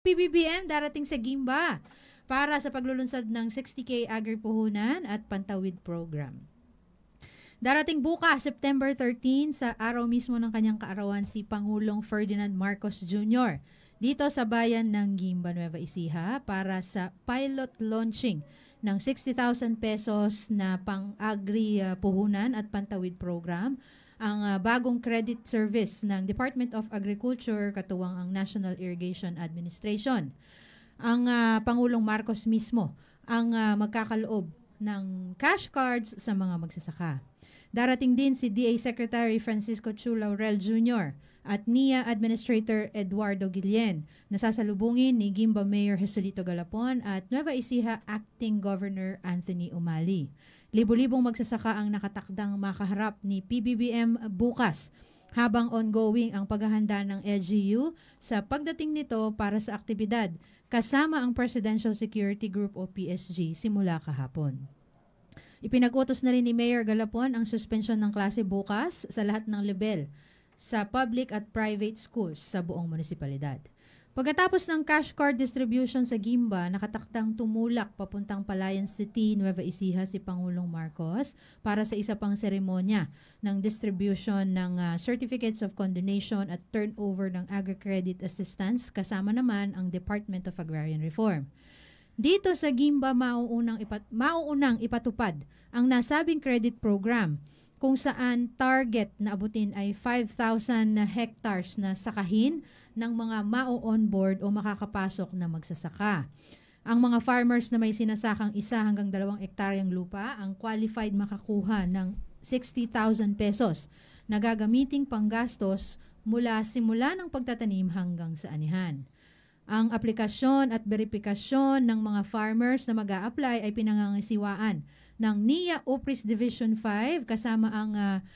PBBM darating sa Gimba para sa paglulunsad ng 60K Agri-Puhunan at Pantawid Program. Darating bukas, September 13, sa araw mismo ng kanyang kaarawan, si Pangulong Ferdinand Marcos Jr. dito sa bayan ng Gimba, Nueva Ecija para sa pilot launching ng 60,000 pesos na pang-agri-puhunan at pantawid program, ang bagong credit service ng Department of Agriculture katuwang ang National Irrigation Administration. Ang Pangulong Marcos mismo ang magkakaloob ng cash cards sa mga magsasaka. Darating din si DA Secretary Francisco Chu Laurel Jr. at NIA Administrator Eduardo Guillen na sasalubungin ni Gimba Mayor Jesulito Galapon at Nueva Ecija Acting Governor Anthony Umali. Libo-libong magsasaka ang nakatakdang makaharap ni PBBM bukas habang ongoing ang paghahanda ng LGU sa pagdating nito para sa aktibidad kasama ang Presidential Security Group o PSG simula kahapon. Ipinag-utos na rin ni Mayor Galapon ang suspensyon ng klase bukas sa lahat ng level sa public at private schools sa buong munisipalidad. Pagkatapos ng cash card distribution sa Gimba, nakatakdang tumulak papuntang Palayan City, Nueva Ecija si Pangulong Marcos para sa isa pang seremonya ng distribution ng Certificates of Condonation at turnover ng Agri-Credit Assistance kasama naman ang Department of Agrarian Reform. Dito sa Gimba, mauunang ipatupad ang nasabing credit program kung saan target na abutin ay 5,000 hectares na sakahin ng mga mao-onboard o makakapasok na magsasaka. Ang mga farmers na may sinasakang 1 hanggang 2 hektaryang lupa ang qualified makakuha ng 60,000 pesos na gagamiting panggastos simula ng pagtatanim hanggang sa anihan. Ang aplikasyon at verifikasyon ng mga farmers na mag-a-apply ay pinangangasiwaan ng NIA UPRIS Division 5 kasama ang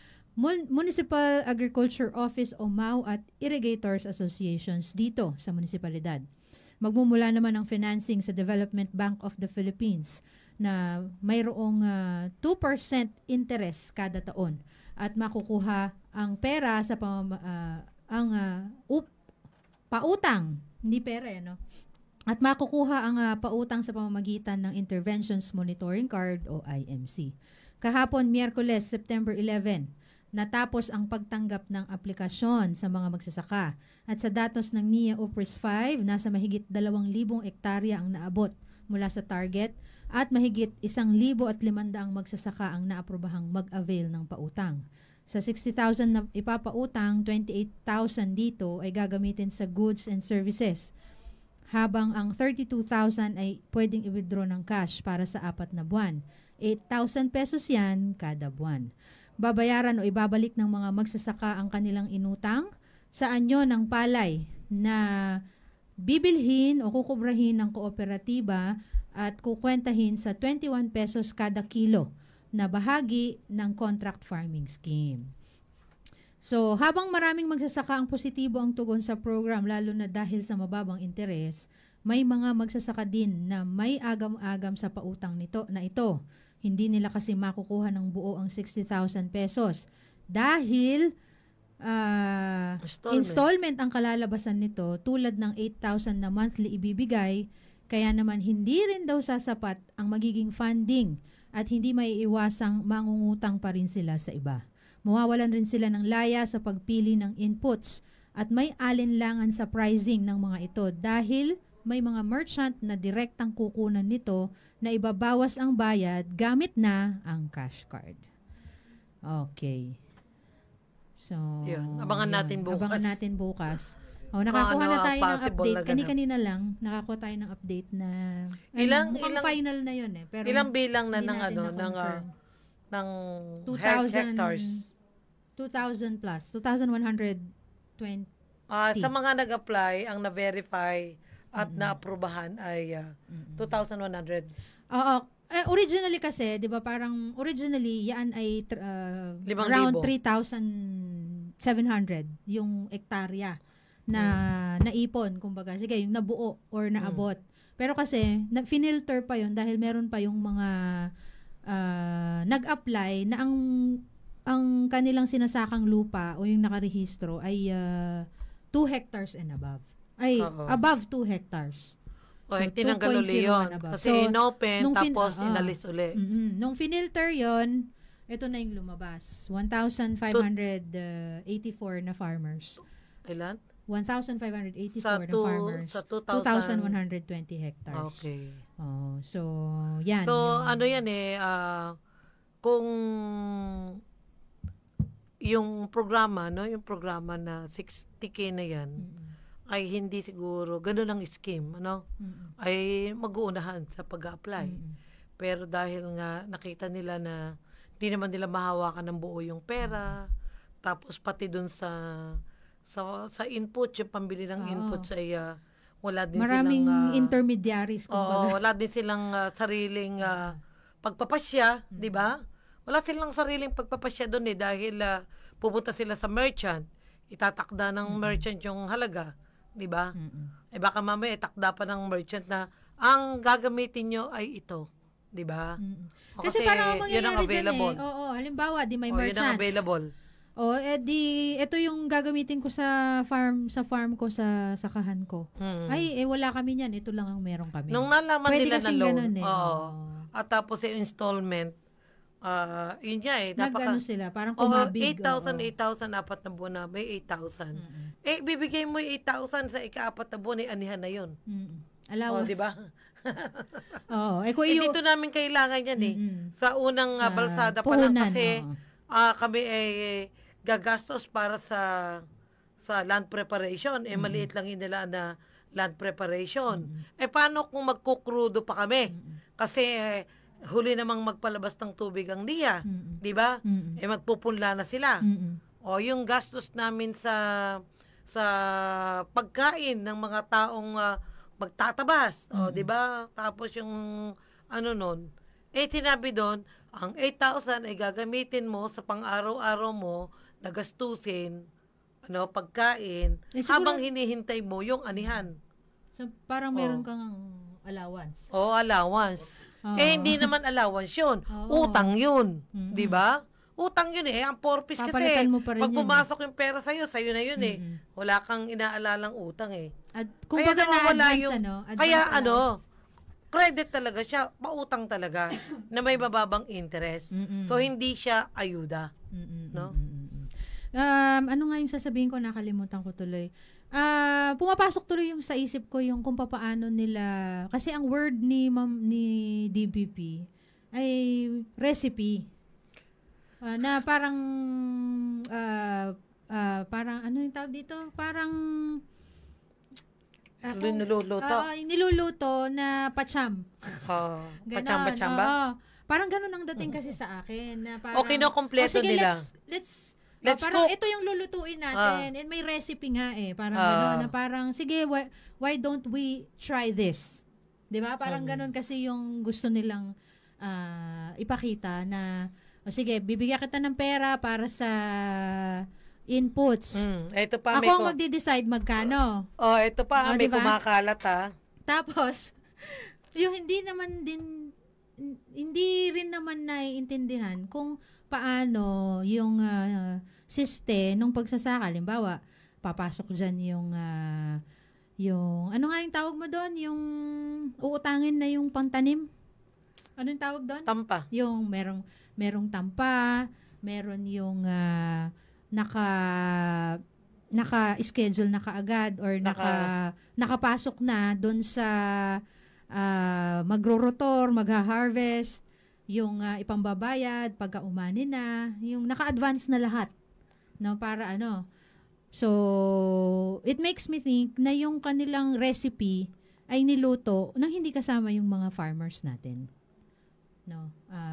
Municipal Agriculture Office o MAU at Irrigators Associations dito sa munisipalidad. Magmumula naman ang financing sa Development Bank of the Philippines na mayroong 2% interest kada taon at makukuha ang pera sa pautang, hindi pera no? At makukuha ang pautang sa pamamagitan ng Interventions Monitoring Card o IMC. Kahapon, Miyerkules, September 11, natapos ang pagtanggap ng aplikasyon sa mga magsasaka. At sa datos ng NIA UPRIS 5, nasa mahigit 2,000 hektarya ang naabot mula sa target at mahigit 1,500 magsasaka ang naaprobahang mag-avail ng pautang. Sa 60,000 na ipapautang, 28,000 dito ay gagamitin sa goods and services, habang ang 32,000 ay pwedeng i-withdraw ng cash para sa 4 na buwan. 8,000 pesos yan kada buwan. Babayaran o ibabalik ng mga magsasaka ang kanilang inutang sa anyo ng palay na bibilhin o kukubrahin ng kooperatiba at kukwentahin sa 21 pesos kada kilo na bahagi ng contract farming scheme. So, habang maraming magsasaka ang positibo ang tugon sa program, lalo na dahil sa mababang interes, may mga magsasaka din na may agam-agam sa pautang na ito. Hindi nila kasi makukuha ng buo ang 60,000 pesos dahil installment ang kalalabasan nito tulad ng 8,000 na monthly ibibigay, kaya naman hindi rin daw sasapat ang magiging funding at hindi maiiwasang mangungutang pa rin sila sa iba. Mawawalan rin sila ng laya sa pagpili ng inputs at may alinlangan sa pricing ng mga ito dahil may mga merchant na direktang kukunan nito na ibabawas ang bayad gamit na ang cash card. Okay. So, abangan natin bukas. Abangan natin bukas. Nakakuha na tayo ng update. Kanina lang, nakakuha tayo ng update na ilang final na yun eh. Pero ilang bilang na ng 2,000 hectares. 2,000 plus. 2,120. Sa mga nag-apply, ang na-verify at na-aprobahan ay 2,100. Oo. Originally kasi, di ba parang originally, yan ay around 3,700 yung hektarya na naipon, kumbaga. Sige, yung nabuo or naabot. Pero kasi, finilter pa yon dahil meron pa yung mga nag-apply na ang kanilang sinasakang lupa o yung nakarehistro ay 2 hectares and above. Ay, Oo. above 2 hectares. O, So, tinanggal uli 2.01 yun. above. Kasi So, inopen, nung tapos inalis uli. Nung finilter yon, ito na yung lumabas. 1,584 na farmers. Ilan? 1,584 na farmers. Sa 2,120 hectares. Okay. Oh, so, yan. So, yung- ano yan kung yung programa, no, yung programa na 60K na yan, ay hindi siguro, ganun ang scheme, ano, ay mag-uunahan sa pag-apply. Pero dahil nga nakita nila na hindi naman nila mahawakan ng buo yung pera, tapos pati dun sa input, yung pambili ng inputs ay wala din Maraming silang intermediaries, kumbaga. wala din silang sariling pagpapasya, di ba? Wala silang sariling pagpapasya doon dahil pupunta sila sa merchant, itatakda ng merchant yung halaga, di ba? Eh baka mamaya itakda pa ng merchant na ang gagamitin nyo ay ito, di ba? Kasi parang ang yun ang mangyayari dyan available. halimbawa, di may Yun ang merchants. available. Ito yung gagamitin ko sa farm ko, sa sakahan ko. Ay, wala kami niyan. Ito lang ang meron kami. Nung nalaman Pwede nila na kasing loan, ganun at tapos yung installment, yun nga Nag-ano sila, parang kumabig. 8,000, 8,000, apat na buwan na, may 8,000. Bibigay mo yung 8,000 sa ika-apat na buwan, anihan na yun. Alawas. Di ba? Kung Dito namin kailangan yan Sa unang Sa balsada pa lang puhunan, kasi kami ay gagastos para sa land preparation. Maliit lang yun nila na land preparation. Paano kung magkukrudo pa kami? Kasi huli namang magpalabas ng tubig ang NIA. Di ba? Magpupunla na sila. O yung gastos namin sa pagkain ng mga taong magtatabas. O, di ba? Tapos yung nun. Sinabi doon, ang 8,000 ay gagamitin mo sa pang-araw-araw mo na gastusin, pagkain, habang hinihintay mo yung anihan. So, parang meron kang allowance. Allowance. Hindi naman allowance yun. Utang yun. Di ba? Utang yun Ang purpose kasi, Papalitan mo pa rin pag yun, pumasok yung pera sa'yo na yun Wala kang inaalalang utang At kumbaga na-advance, advance Kaya allowance. credit talaga siya, pautang talaga, na may mababang interest. So, hindi siya ayuda. No? Ano nga yung sasabihin ko, nakalimutan ko tuloy. Pumapasok tuloy yung sa isip ko yung kung paano nila, kasi ang word ni DBP ay recipe. Na parang ano yung tawag dito? Parang niluluto na pacham. Pacham ba? Parang ganun ang dating kasi sa akin. Na parang, kinukumpleto nila. Let's parang ito yung lulutuin natin. And may recipe nga Parang gano'n na parang, sige, why don't we try this? Diba? Parang gano'n kasi yung gusto nilang ipakita na, sige, bibigyan kita ng pera para sa inputs. Ito pa, ako ang magde-decide magkano. Ito pa, may diba? Kumakalat Tapos, yung hindi rin naman naiintindihan kung paano yung nung pagsasaka. Halimbawa, papasok dyan yung ano nga yung tawag mo doon? Yung uutangin na yung pangtanim. Ano yung tawag doon? Tampa. Yung merong tampa, meron yung naka-schedule na kaagad or nakapasok na doon sa magro-rotor, magha-harvest, yung ipambabayad, pagka-umani na, yung naka-advance na lahat. No, para So, it makes me think na yung kanilang recipe ay niluto nang hindi kasama yung mga farmers natin. No.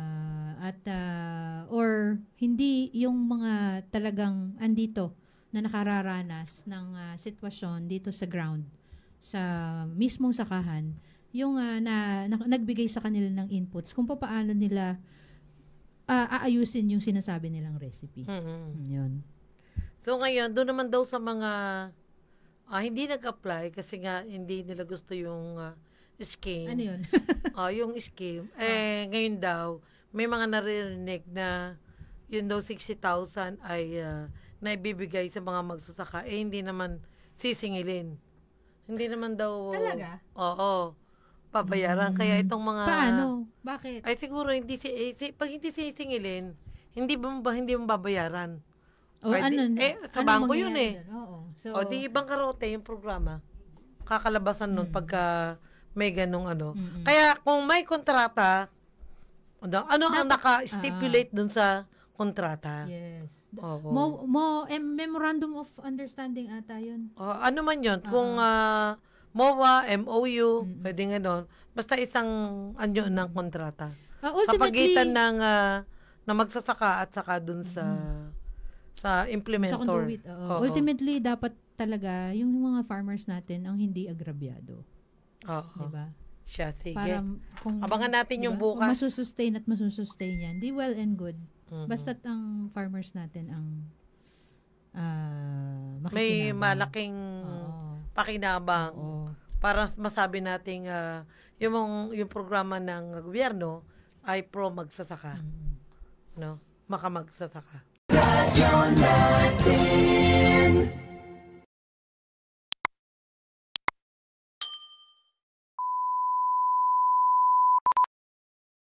Or hindi yung mga talagang andito na nakararanas ng sitwasyon dito sa ground, sa mismong sakahan, yung nagbigay sa kanila ng inputs kung paano nila aayusin yung sinasabi nilang recipe. Yun. So ngayon, doon naman daw sa mga hindi nag-apply kasi nga hindi nila gusto yung scheme. Ano yun? Yung scheme. Ngayon daw, may mga naririnig na yun daw 60,000 ay naibibigay sa mga magsasaka. Hindi naman sisingilin Hindi naman daw. Talaga? Oo. Pabayaran. Kaya itong mga... Paano? Bakit? Ay siguro, pag hindi sisingilin, hindi mo babayaran. O Sa bangko yun eh. doon? Oo. So, O di ibang karote yung programa. Kakalabasan nun pagka may ganong ano. Kaya kung may kontrata, ano ang naka-stipulate dun sa kontrata? yes. Oo. Memorandum of Understanding ata yun. Ano man yun, kung MOA, MOU, pwede ganon. Basta isang anyo ng kontrata. Sa Ultimately, pagitan ng na magsasaka at saka dun sa implementor. sa conduit. Oo. Ultimately, dapat talaga yung mga farmers natin ang hindi agrabyado. Oo. Diba? Siya, sige. Para kung, Abangan natin yung Kung bukas. masusustain yan, di well and good. Basta't ang farmers natin ang May makikinabang. malaking pakinabang Oo. para masabi nating yung programa ng gobyerno ay pro magsasaka. No? Makamagsasaka.